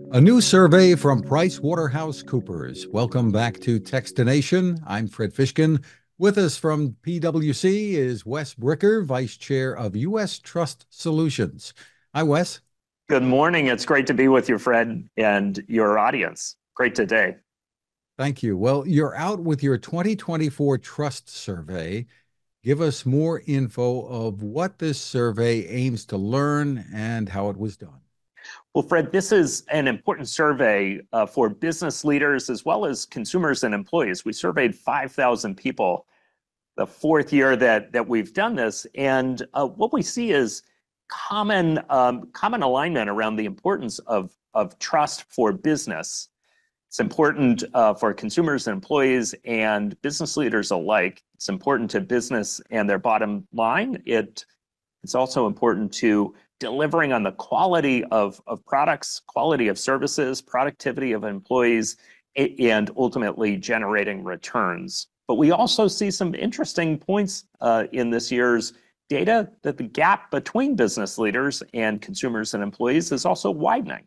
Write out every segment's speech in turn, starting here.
A new survey from PricewaterhouseCoopers. Welcome back to Techstination. I'm Fred Fishkin. With us from PwC is Wes Bricker, Vice Chair of U.S. Trust Solutions. Hi, Wes. Good morning. It's great to be with you, Fred, and your audience. Great today. Thank you. Well, you're out with your 2024 Trust Survey. Give us more info of what this survey aims to learn and how it was done. Well, Fred, this is an important survey for business leaders as well as consumers and employees. We surveyed 5,000 people the fourth year that we've done this, and what we see is common alignment around the importance of trust for business. It's important for consumers and employees and business leaders alike. It's important to business and their bottom line. It's also important to delivering on the quality of products, quality of services, productivity of employees, and ultimately generating returns. But we also see some interesting points in this year's data that the gap between business leaders and consumers and employees is also widening.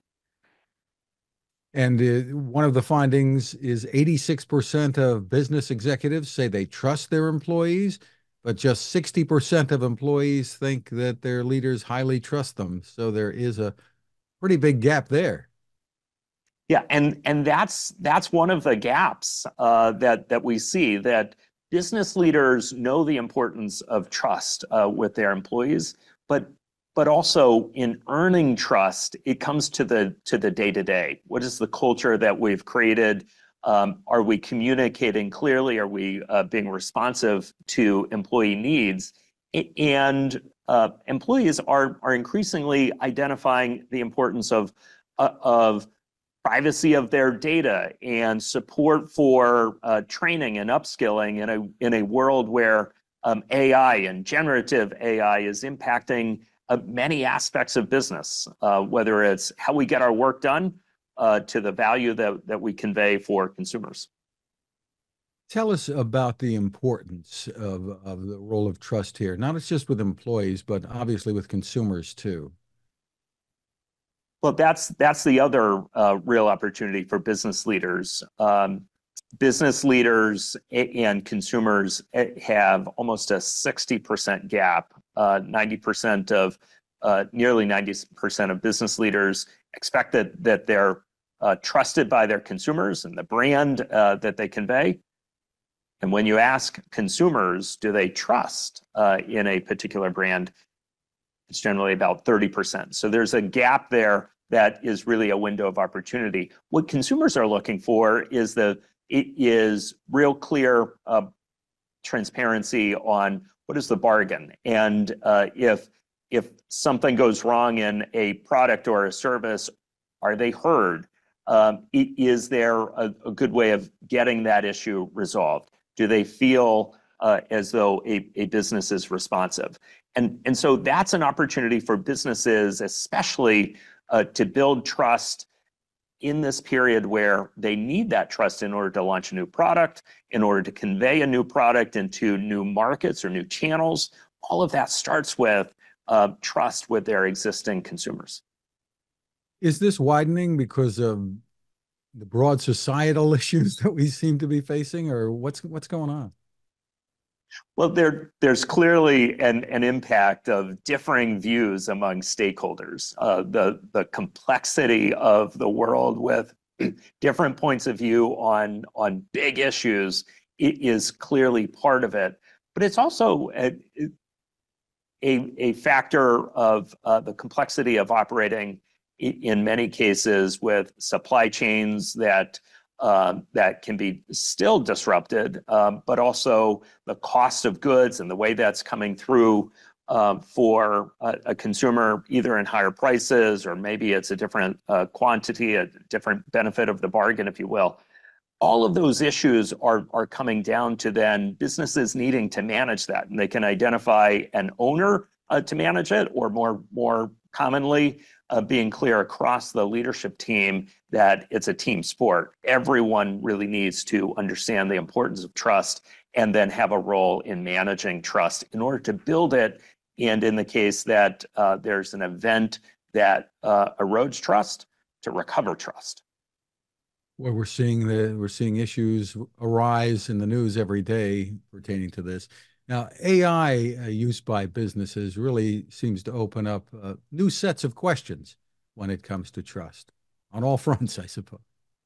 And one of the findings is 86% of business executives say they trust their employees, but just 60% of employees think that their leaders highly trust them. So there is a pretty big gap there. Yeah, and that's one of the gaps that we see, that business leaders know the importance of trust with their employees, but also in earning trust, it comes to the day-to-day. What is the culture that we've created? Are we communicating clearly? Are we being responsive to employee needs? And employees are increasingly identifying the importance of privacy of their data and support for training and upskilling in a world where AI and generative AI is impacting many aspects of business, whether it's how we get our work done to the value that we convey for consumers. Tell us about the importance of the role of trust here, not just with employees, but obviously with consumers too. Well, that's the other real opportunity for business leaders. Business leaders and consumers have almost a 60% gap. Nearly 90% of business leaders expect that they're trusted by their consumers and the brand that they convey. And when you ask consumers, do they trust in a particular brand, it's generally about 30%. So there's a gap there that is really a window of opportunity. What consumers are looking for is real clear transparency on what is the bargain. And if something goes wrong in a product or a service, are they heard? Is there a good way of getting that issue resolved? Do they feel as though a business is responsive? And so that's an opportunity for businesses, especially to build trust in this period where they need that trust in order to launch a new product, in order to convey a new product into new markets or new channels. All of that starts with trust with their existing consumers. Is this widening because of the broad societal issues that we seem to be facing, or what's going on? Well, there's clearly an impact of differing views among stakeholders. The complexity of the world with different points of view on big issues is clearly part of it. But it's also a factor of the complexity of operating in many cases with supply chains that can be still disrupted, but also the cost of goods and the way that's coming through for a consumer, either in higher prices or maybe it's a different quantity, a different benefit of the bargain, if you will. All of those issues are coming down to then businesses needing to manage that, and they can identify an owner to manage it, or more commonly, being clear across the leadership team that it's a team sport. Everyone really needs to understand the importance of trust and then have a role in managing trust in order to build it. And in the case that there's an event that erodes trust, to recover trust. Well, we're seeing issues arise in the news every day pertaining to this. Now, AI used by businesses really seems to open up new sets of questions when it comes to trust on all fronts, I suppose.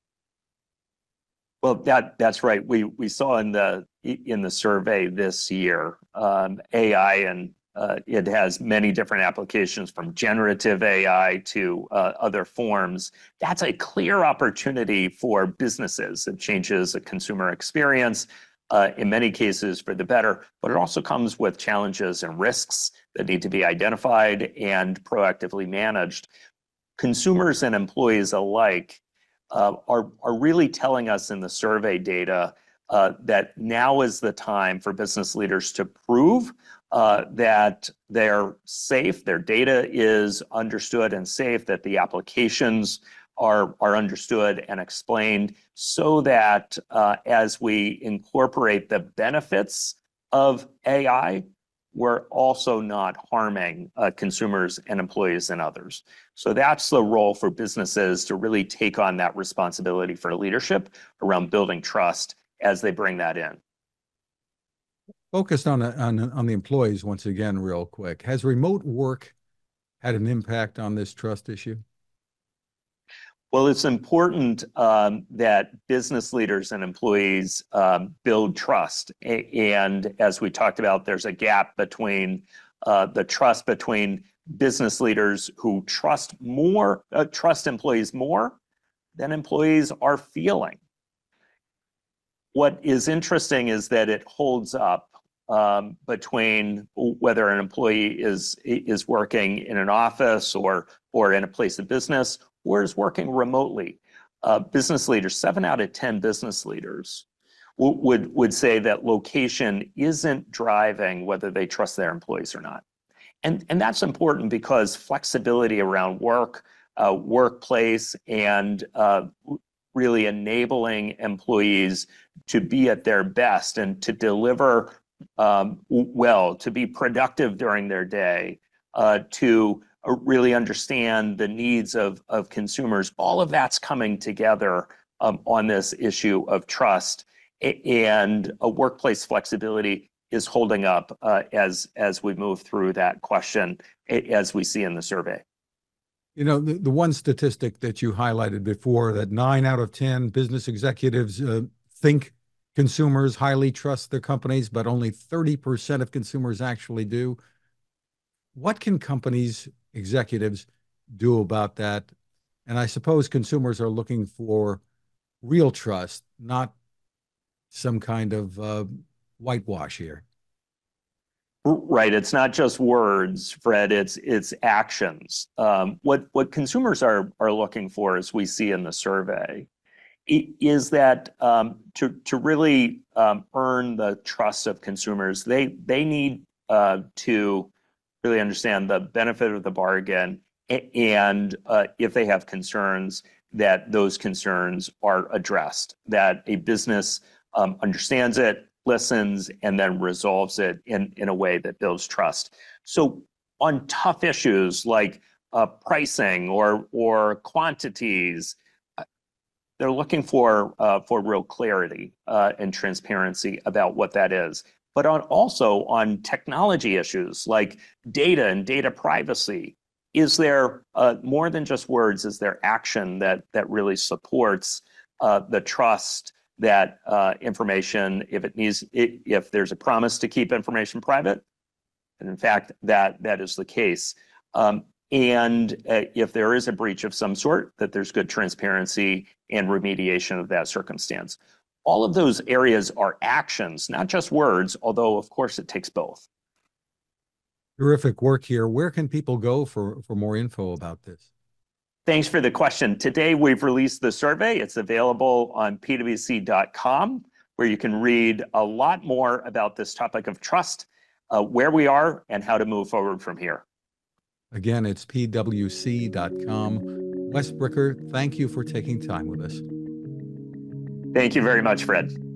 Well, that's right. We saw in the survey this year, AI, and it has many different applications from generative AI to other forms. That's a clear opportunity for businesses. It changes the consumer experience in many cases for the better, but it also comes with challenges and risks that need to be identified and proactively managed. Consumers and employees alike are really telling us in the survey data that now is the time for business leaders to prove that they're safe, their data is understood and safe, that the applications are understood and explained, so that as we incorporate the benefits of AI, we're also not harming consumers and employees and others. So that's the role for businesses to really take on that responsibility for leadership around building trust as they bring that in. Focused on the employees once again, real quick. Has remote work had an impact on this trust issue? Well, it's important that business leaders and employees build trust. And as we talked about, there's a gap between the trust between business leaders who trust employees more than employees are feeling. What is interesting is that it holds up between whether an employee is working in an office or in a place of business, or is working remotely. Business leaders, 7 out of 10 business leaders would say that location isn't driving whether they trust their employees or not. And that's important because flexibility around work, workplace, and really enabling employees to be at their best and to deliver well, to be productive during their day, to really understand the needs of consumers. All of that's coming together on this issue of trust, and a workplace flexibility is holding up as we move through that question, as we see in the survey. You know, the one statistic that you highlighted before, that 9 out of 10 business executives think consumers highly trust their companies, but only 30% of consumers actually do. What can companies, executives do about that? And I suppose consumers are looking for real trust, not some kind of whitewash here. Right. It's not just words, Fred. It's actions. What consumers are looking for, as we see in the survey, is that to really earn the trust of consumers, they need to really understand the benefit of the bargain, and if they have concerns, that those concerns are addressed, that a business understands it, listens, and then resolves it in a way that builds trust. So on tough issues like pricing or quantities, they're looking for real clarity and transparency about what that is. But also on technology issues like data and data privacy, is there more than just words? Is there action that really supports the trust that information, if there's a promise to keep information private, and in fact that is the case, and if there is a breach of some sort, that there's good transparency and remediation of that circumstance. All of those areas are actions, not just words, although of course it takes both. Terrific work here. Where can people go for more info about this? Thanks for the question. Today we've released the survey. It's available on pwc.com, where you can read a lot more about this topic of trust, where we are, and how to move forward from here. Again, it's pwc.com. Wes Bricker, thank you for taking time with us. Thank you very much, Fred.